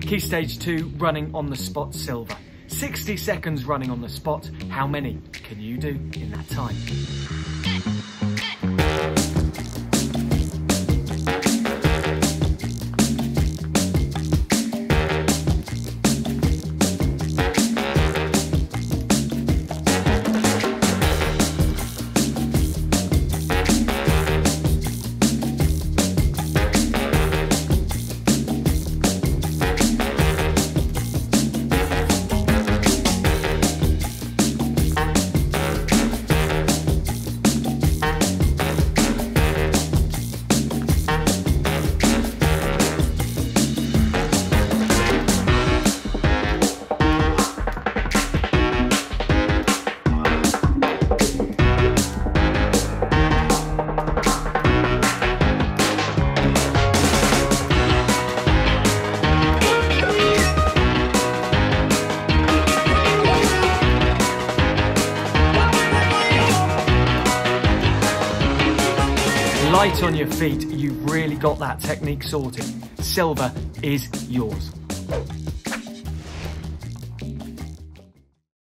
Key stage 2, running on the spot silver. 60 seconds running on the spot. How many can you do in that time? Light on your feet, you've really got that technique sorted. Silver is yours.